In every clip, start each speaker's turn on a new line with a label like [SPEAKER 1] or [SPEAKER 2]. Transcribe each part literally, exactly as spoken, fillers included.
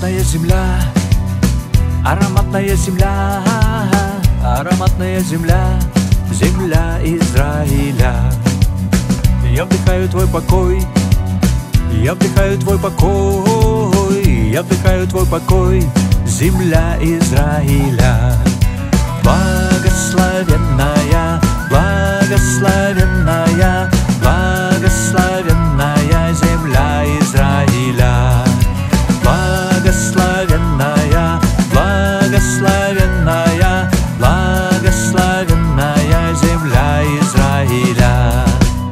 [SPEAKER 1] Ароматная земля, ароматная земля, ароматная земля, земля Израиля. Я вдыхаю твой покой, я вдыхаю твой покой, я вдыхаю твой покой, земля Израиля. Благословенная, благословенная, благословенная земля Израиля. Благословенная, благословенная, благословенная земля Израиля.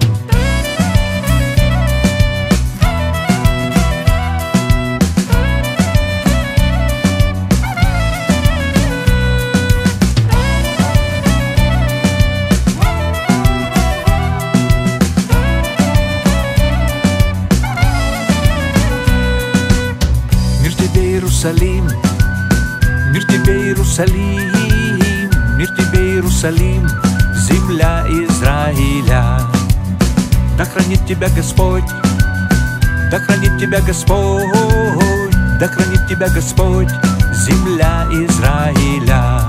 [SPEAKER 1] Иерусалим, мир тебе, Иерусалим, мир тебе, Иерусалим, земля Израиля. Да хранит тебя Господь, да хранит тебя Господь, да хранит тебя Господь, земля Израиля.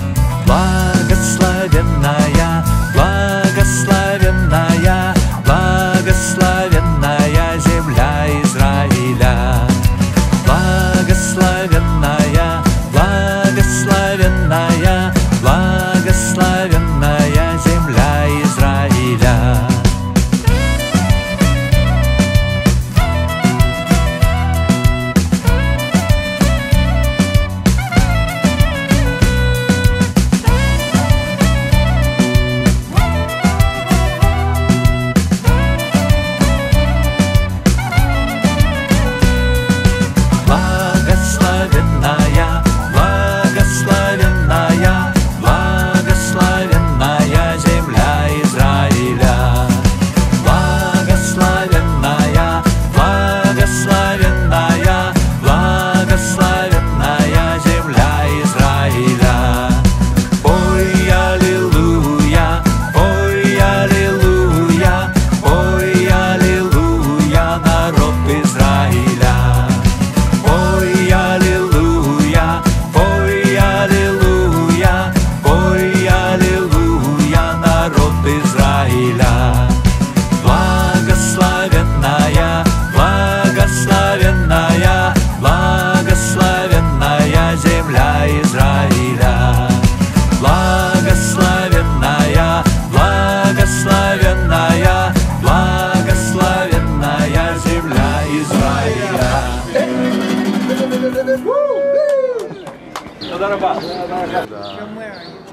[SPEAKER 1] Благословенная, благословенная, благословенная земля Израиля. Благословенная, благословенная, благословенная земля Израиля.
[SPEAKER 2] תודה רבה.